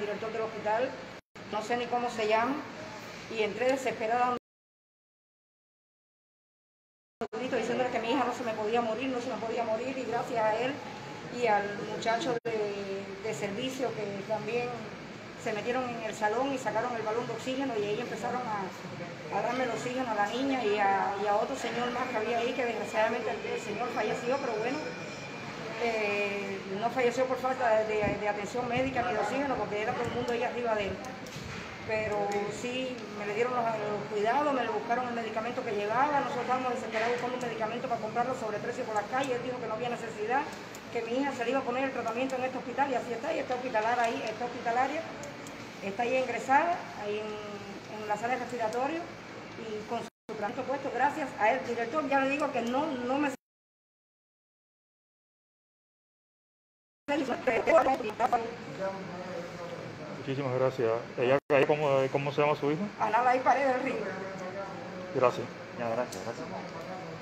director del hospital, no sé ni cómo se llama, y entré desesperada diciéndole que mi hija no se me podía morir, y gracias a él y al muchacho de servicio que también se metieron en el salón y sacaron el balón de oxígeno, y ahí empezaron a darme el oxígeno a la niña y a otro señor más que había ahí, que desgraciadamente el señor falleció, pero bueno, no falleció por falta de atención médica ni de oxígeno, porque era todo el mundo ahí arriba de él. Pero sí, me le dieron los cuidados, me le buscaron el medicamento que llevaba. Nosotros estábamos desesperados buscando un medicamento para comprarlo sobre precio por las calles. Él dijo que no había necesidad, que mi hija se le iba a poner el tratamiento en este hospital, y así está. Y está hospitalaria, está ahí ingresada, ahí en la sala de respiratorio, y con su tratamiento puesto, gracias a él, director. Ya le digo que no me... Muchísimas gracias. ¿Cómo se llama su hijo? Ana Lai Paredes del Río. Gracias. Ya, gracias.